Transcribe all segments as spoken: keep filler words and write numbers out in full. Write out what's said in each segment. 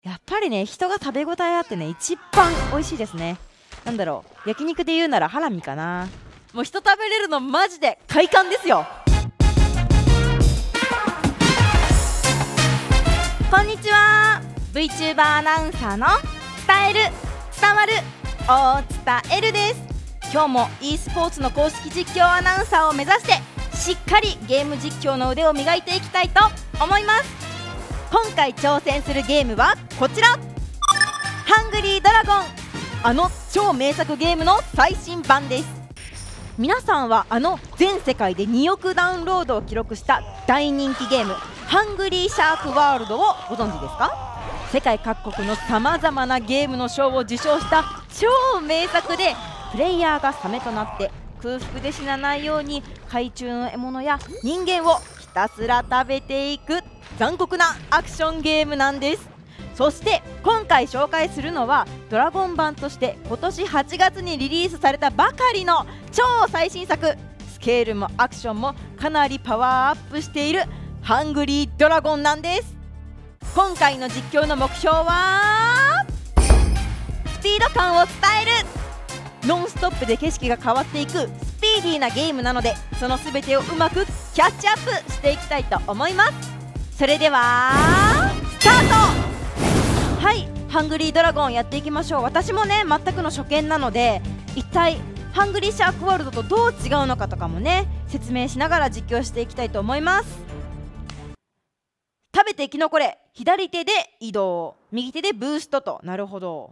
やっぱりね、人が食べ応えあってね、一番美味しいですね。なんだろう、焼肉で言うならハラミかな。もう人食べれるのマジで快感ですよ。こんにちは。 VTuber アナウンサーの伝える伝わるを伝えるです。今日も e スポーツの公式実況アナウンサーを目指してしっかりゲーム実況の腕を磨いていきたいと思います。今回挑戦するゲームはこちら、ハングリードラゴン。あの超名作ゲームの最新版です。皆さんはあの全世界でにおくダウンロードを記録した大人気ゲームハングリーシャークワールドをご存知ですか？世界各国のさまざまなゲームの賞を受賞した超名作で、プレイヤーがサメとなって空腹で死なないように海中の獲物や人間をひたすら食べていく残酷なアクションゲームなんです。そして今回紹介するのはドラゴン版として今年はちがつにリリースされたばかりの超最新作、スケールもアクションもかなりパワーアップしているハングリードラゴンなんです。今回の実況の目標はスピード感を伝える。ノンストップで景色が変わっていくスピーディーなゲームなので、その全てをうまくキャッチアップしていきたいと思います。それではスタート。はい、ハングリードラゴンやっていきましょう。私もね全くの初見なので、一体ハングリーシャークワールドとどう違うのかとかもね説明しながら実況していきたいと思います。食べて生き残れ。左手で移動、右手でブーストと。なるほど。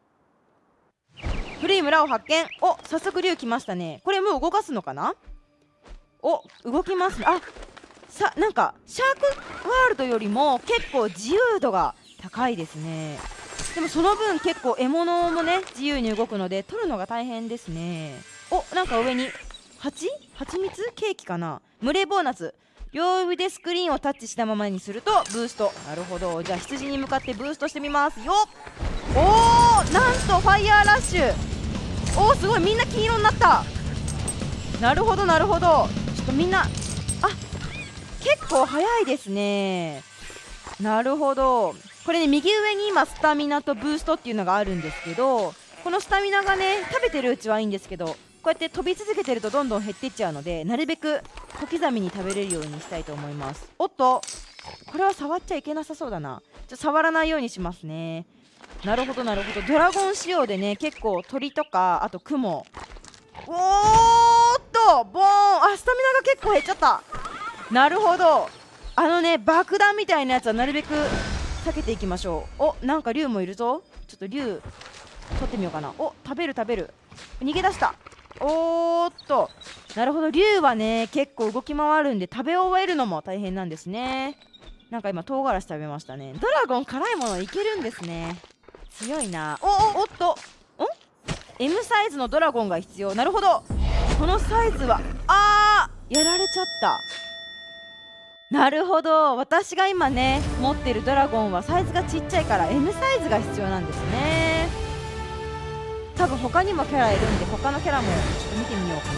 古い村を発見。お、早速竜来ましたね。これもう動かすのかな。お、動きますね。あ、さ、なんかシャークワールドよりも結構自由度が高いですね。でもその分結構獲物もね自由に動くので取るのが大変ですね。お、なんか上に蜂蜂蜜ケーキかな。群れボーナス。両指でスクリーンをタッチしたままにするとブースト。なるほど。じゃあ羊に向かってブーストしてみますよ。おー、なんとファイヤーラッシュ。おー、すごい、みんな黄色になった。なるほどなるほど。ちょっとみんな、あ、結構早いですね。なるほど。これね、右上に今スタミナとブーストっていうのがあるんですけど、このスタミナがね食べてるうちはいいんですけど、こうやって飛び続けてるとどんどん減っていっちゃうので、なるべく小刻みに食べれるようにしたいと思います。おっと、これは触っちゃいけなさそうだな。ちょっと触らないようにしますね。なるほどなるほど。ドラゴン仕様でね結構鳥とかあと雲。おーっとボーン。あ、スタミナが結構減っちゃった。なるほど。あのね爆弾みたいなやつはなるべく避けていきましょう。お、なんか竜もいるぞ。ちょっと竜取ってみようかな。お、食べる食べる。逃げ出した。おーっと、なるほど。竜はね結構動き回るんで食べ終えるのも大変なんですね。なんか今唐辛子食べましたね。ドラゴン辛いものいけるんですね。強いな。おおおっと、ん M サイズのドラゴンが必要。なるほど。このサイズはあーやられちゃった。なるほど。私が今ね持ってるドラゴンはサイズがちっちゃいから M サイズが必要なんですね。多分他にもキャラいるんで他のキャラもちょっと見てみようか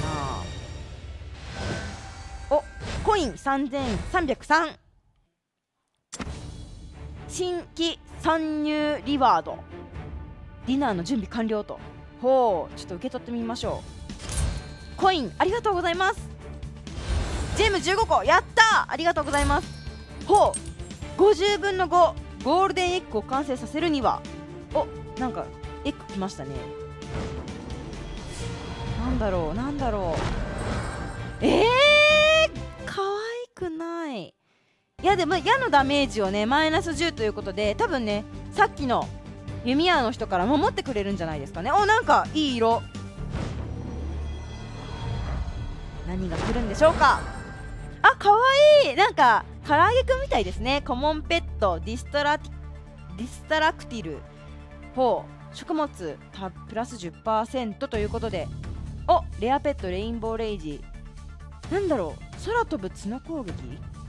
な。お、コインさんぜんさんびゃくさん。新規参入リワード。ディナーの準備完了と。ほう、ちょっと受け取ってみましょう。コインありがとうございます。ジェムじゅうごこ。やったー、ありがとうございます。ほう、ごじゅうぶんのご。ゴールデンエッグを完成させるには、お、なんかエッグ来ましたね。なんだろうなんだろう。えー、かわいくない。いやでも矢のダメージをねマイナスじゅうということで、多分ねさっきの弓矢の人から守ってくれるんじゃないですかね。お、なんかいい色。何が来るんでしょうか。あ、かわいい。なんか唐揚げくんみたいですね。コモンペットディストラディストラクティル。ほう、食物たプラス じゅっパーセント ということで、お、レアペットレインボーレイジ。なんだろう、空飛ぶ角攻撃。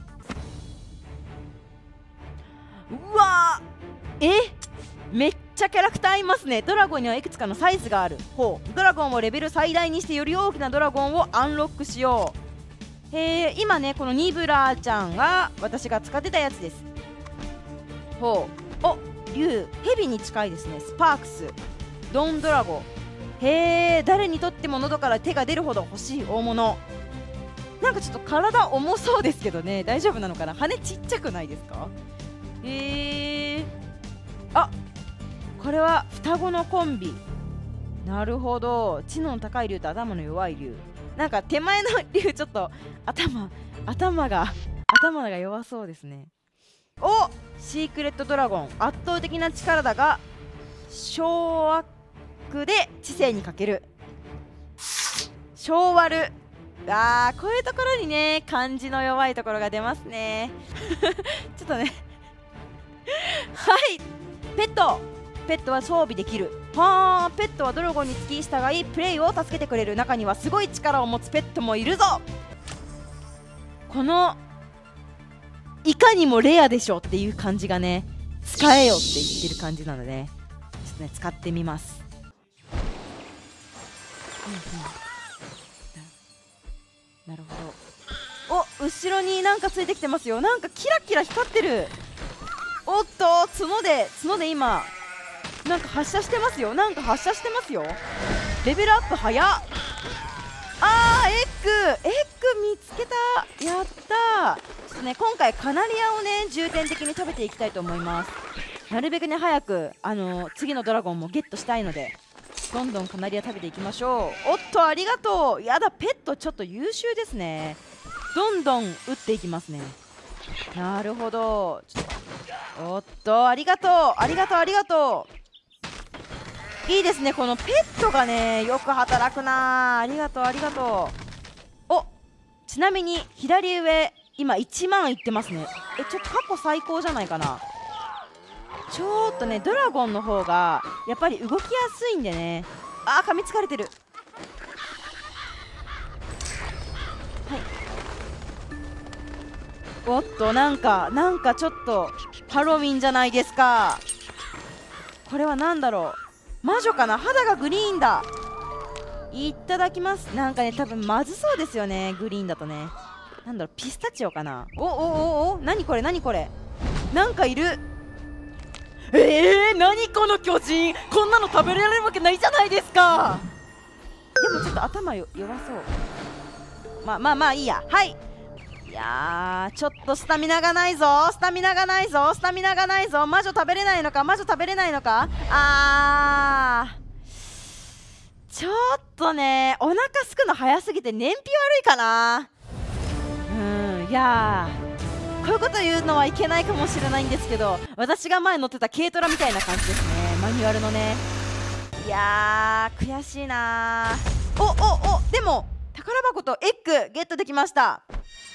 うわー、え、めっちゃキャラクターいますね。ドラゴンにはいくつかのサイズがある。ほう、ドラゴンをレベル最大にしてより大きなドラゴンをアンロックしよう。へえ、今ねこのニブラーちゃんが私が使ってたやつです。ほう、お、 竜、ヘビに近いですね。スパークス、ドンドラゴ。へえ、誰にとっても喉から手が出るほど欲しい大物。なんかちょっと体重そうですけどね、大丈夫なのかな。羽ちっちゃくないですか。へえ、あ、これは双子のコンビ。なるほど、知能の高い竜と頭の弱い竜。なんか手前の竜ちょっと頭頭が頭が弱そうですね。お、シークレットドラゴン、圧倒的な力だが掌握で知性に欠ける。小割る。あー、こういうところにね漢字の弱いところが出ますねちょっとねはい、ペット。ペットは装備できる。はあ、ペットはドラゴンに付き従いプレイを助けてくれる。中にはすごい力を持つペットもいるぞ。このいかにもレアでしょっていう感じがね、使えよって言ってる感じなので、ちょっとね使ってみます。うんうん、なるほど。お、後ろになんかついてきてますよ。なんかキラキラ光ってる。おっと、角で角で今なんか発射してますよ。なんか発射してますよ。レベルアップ早っ。あー、エッグエッグ見つけた。やったー。ちょっとね今回カナリアをね重点的に食べていきたいと思います。なるべくね早くあのー、次のドラゴンもゲットしたいので、どんどんカナリア食べていきましょう。おっと、ありがとう。やだ、ペットちょっと優秀ですね。どんどん打っていきますね。なるほど。ちょっとおっと、ありがとうありがとうありがとう。いいですね、このペットがねよく働くな。ありがとうありがとう。お、ちなみに左上今いちまんいってますね。え、ちょっと過去最高じゃないかな。ちょっとねドラゴンの方がやっぱり動きやすいんでね。あー、噛みつかれてる。はい、おっと、なんかなんかちょっとハロウィンじゃないですか。これは何だろう。魔女かな。肌がグリーンだ。いただきます。なんかね多分まずそうですよね、グリーンだとね。なんだろう、ピスタチオかな。おおおお、何これ何これ、なんかいる。えー、何この巨人、こんなの食べられるわけないじゃないですか。でもちょっと頭よ弱そう。まあまあまあいいや。はい、いやー、ちょっとスタミナがないぞスタミナがないぞスタミナがないぞ。魔女食べれないのか魔女食べれないのか。あー、ちょっとねお腹すくの早すぎて燃費悪いかな。うん、いやー、こういうこと言うのはいけないかもしれないんですけど、私が前乗ってた軽トラみたいな感じですね、マニュアルのね。いやー、悔しいなー。おおお、でも宝箱とエッグゲットできました。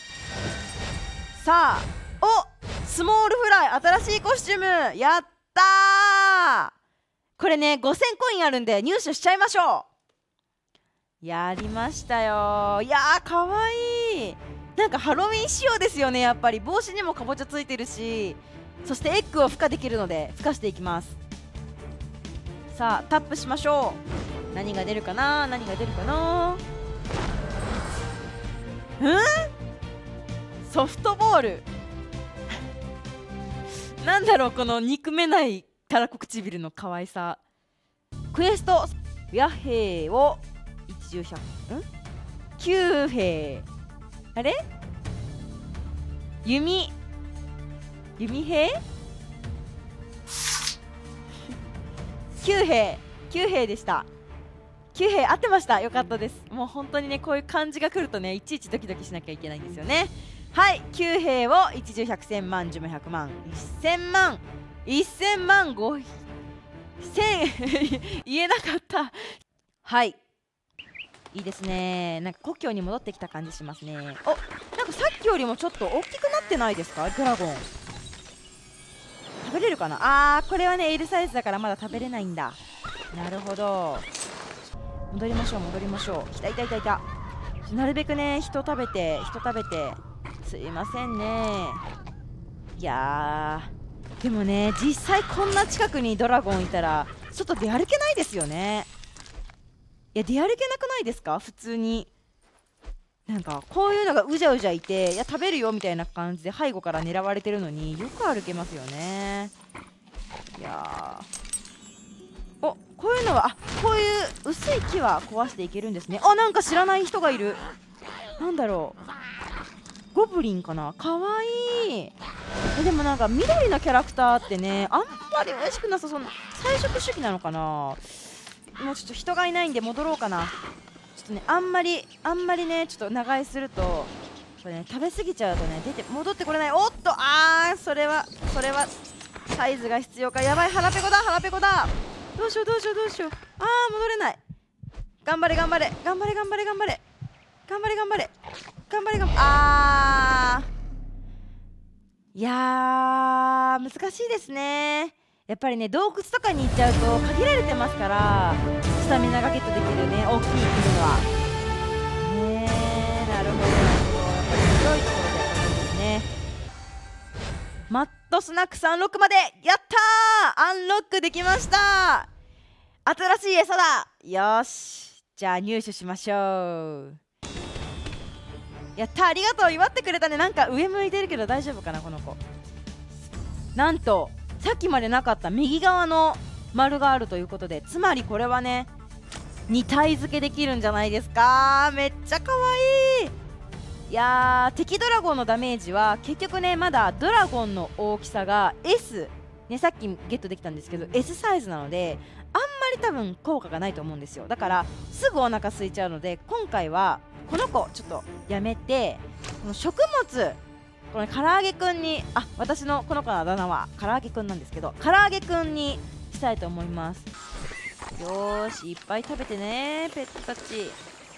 さあ、お、スモールフライ新しいコスチューム、やったー。これねごせんコインあるんで入手しちゃいましょう。やりましたよ。いやー、かわいい。なんかハロウィン仕様ですよね。やっぱり帽子にもかぼちゃついてるし、そしてエッグを孵化できるので孵化していきます。さあタップしましょう。何が出るかな何が出るかな。うんソフトボールなんだろう、この憎めないたらこ唇の可愛さ。クエストヤヘイを一重百ん九兵、あれ弓弓兵九兵九兵でした。九兵合ってました。よかったです。もう本当にねこういう漢字が来るとねいちいちドキドキしなきゃいけないんですよね。はい、きゅう兵を一重百千万十万百万一千万一千万五千言えなかった。はい、いいですね。なんか故郷に戻ってきた感じしますね。お、なんかさっきよりもちょっと大きくなってないですか。ドラゴン食べれるかな。あー、これはね L サイズだからまだ食べれないんだ。なるほど、戻りましょう戻りましょう。いたいたいたいた。なるべくね人食べて人食べて、すいませんね。いやー、でもね実際こんな近くにドラゴンいたらちょっと出歩けないですよね。いや出歩けなくないですか。普通になんかこういうのがうじゃうじゃいて、いや食べるよみたいな感じで背後から狙われてるのによく歩けますよね。 いやー、お、こういうのは、あ、こういう薄い木は壊していけるんですね。あ、なんか知らない人がいる。なんだろう、ゴブリンかな。かわいい。え、でもなんか緑のキャラクターってね、あんまり嬉しくなさそうな。菜食主義なのかな。もうちょっと人がいないんで戻ろうかな。ちょっとね、あんまりあんまりね、ちょっと長居するとこれね、食べ過ぎちゃうとね、出て戻ってこれない。おっと、あー、それはそれはサイズが必要か。やばい、腹ペコだ、腹ペコだ。どうしようどうしようどうしよう。あー、戻れない。頑張れ頑張れ頑張れ頑張れ頑張れ頑張れ頑張れ頑張れ頑張れ。あー、いやー、難しいですね。やっぱりね、洞窟とかに行っちゃうと限られてますから、スタミナがゲットできるね、大きい生き物はねえ。なるほどなるほど。やっぱり広いところでやった方がいいですね。マットスナックスアンロックまでやったー。アンロックできました。新しい餌だ。よし、じゃあ入手しましょう。やった、ありがとう、祝ってくれたね。なんか上向いてるけど大丈夫かな、この子。なんとさっきまでなかった右側の丸があるということで、つまりこれはね、に体付けできるんじゃないですか。めっちゃかわいい。いやー、敵ドラゴンのダメージは結局ね、まだドラゴンの大きさが S、ね、さっきゲットできたんですけど S サイズなので、あんまり多分効果がないと思うんですよ。だからすぐお腹空いちゃうので、今回はこの子ちょっとやめて、この食物、この唐揚げくんに、あ、私のこの子のあだ名は唐揚げくんなんですけど、唐揚げくんにしたいと思います。よーし、いっぱい食べてね、ペットたち。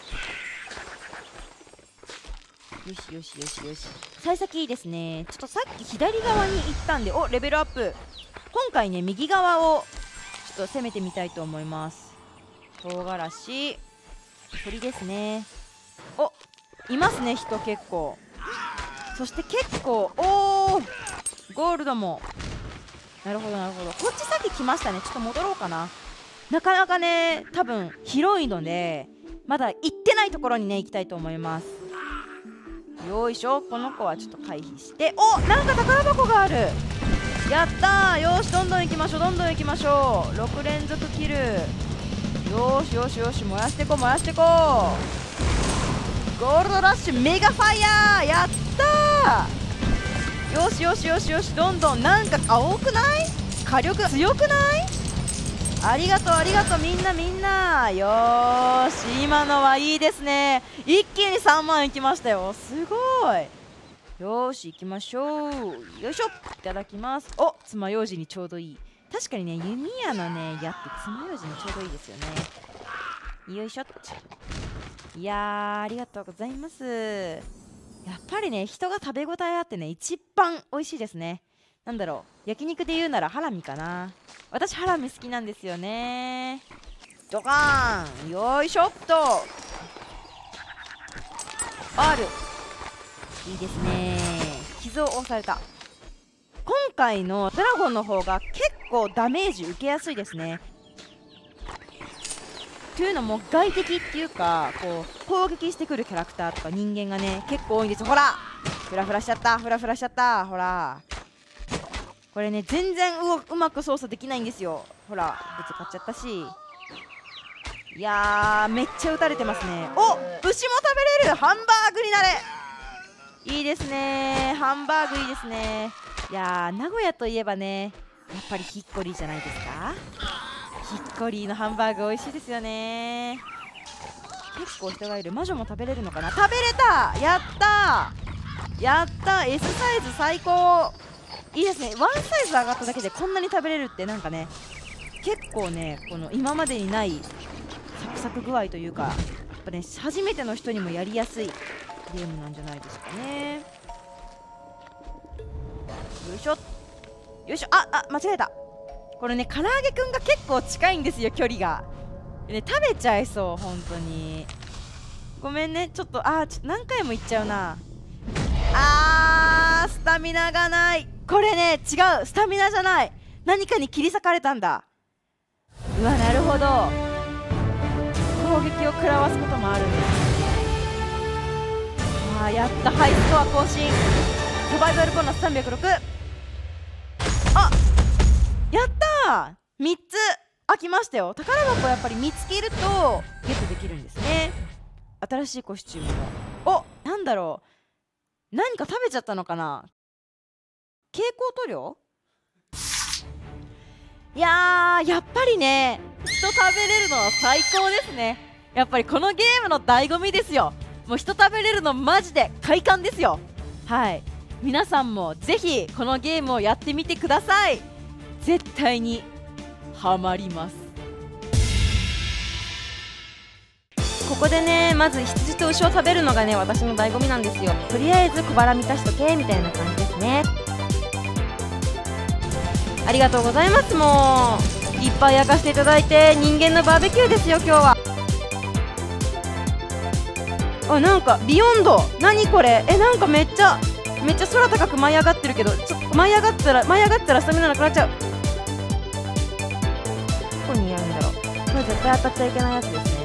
よしよしよしよし、幸先いいですね。ちょっとさっき左側に行ったんで、お、レベルアップ。今回ね、右側をちょっと攻めてみたいと思います。唐辛子、鳥ですね。お、いますね、人結構。そして結構、おー、ゴールドも。なるほどなるほど。こっちさっき来ましたね。ちょっと戻ろうかな。なかなかね、多分広いのでまだ行ってないところにね行きたいと思います。よいしょ、この子はちょっと回避して、お、なんか宝箱がある。やったー。よし、どんどん行きましょうどんどん行きましょう。ろく連続キル。よしよしよし、燃やしてこ燃やしてこ。ゴールドラッシュメガファイヤー、やったー。よしよしよしよし、どんどん。なんか青くない？火力強くない？ありがとうありがとう、みんなみんな。よーし、今のはいいですね。一気にさんまんいきましたよ。すごい。よーし、行きましょう。よいしょ、いただきます。お、爪楊枝にちょうどいい。確かにね、弓矢のね矢って爪楊枝にちょうどいいですよね。よいしょっ。いやー、ありがとうございます。やっぱりね、人が食べ応えあってね、一番美味しいですね。なんだろう、焼肉で言うならハラミかな。私ハラミ好きなんですよね。ドカーン、よいしょっと。 R いいですね。傷を押された。今回のドラゴンの方が結構ダメージ受けやすいですね。というのも外敵っていうか、こう攻撃してくるキャラクターとか人間がね結構多いんですよ。ほら、フラフラしちゃったフラフラしちゃった。ほら、これね全然 う, うまく操作できないんですよ。ほら、ぶつかっちゃったし。いやー、めっちゃ撃たれてますね。お、牛も食べれる。ハンバーグになれ。いいですね、ハンバーグいいですね。いやー、名古屋といえばね、やっぱりヒッコリーじゃないですか。ヒッコリーのハンバーグ美味しいですよね。結構人がいる。魔女も食べれるのかな。食べれた。やったーやったー。 S サイズ最高。いいですね。ワンサイズ上がっただけでこんなに食べれるって、なんかね結構ね、この今までにないサクサク具合というか、やっぱね初めての人にもやりやすいゲームなんじゃないですかね。よいしょよいしょ。ああ、間違えた。これね、唐揚げくんが結構近いんですよ、距離が。ね、食べちゃいそう、本当に。ごめんね、ちょっと、あー、ちょっと何回も言っちゃうな。あー、スタミナがない。これね、違う、スタミナじゃない。何かに切り裂かれたんだ。うわ、なるほど。攻撃を食らわすこともあるんですね。あー、やった、ハイスコア更新。サバイバルボーナスさんびゃくろく。あ、 やったー、みっつ開きましたよ。宝箱はやっぱり見つけるとゲットできるんですね。新しいコスチュームが、お、なんだろう、何か食べちゃったのかな。蛍光塗料。いやー、やっぱりね、人食べれるのは最高ですね。やっぱりこのゲームの醍醐味ですよ。もう人食べれるのマジで快感ですよ。はい、皆さんもぜひこのゲームをやってみてください。絶対にハマります。ここでね、まず羊と牛を食べるのがね、私の醍醐味なんですよ。とりあえず小腹満たしとけみたいな感じですね。ありがとうございます。もういっぱい焼かせていただいて、人間のバーベキューですよ今日は。あ、なんかビヨンド、何これ。え、なんかめっちゃめっちゃ空高く舞い上がってるけど、ちょっと舞い上がったら舞い上がったらスタミナなくなっちゃう。どこにやるんだろう。これ絶対当たっちゃいけないやつですね。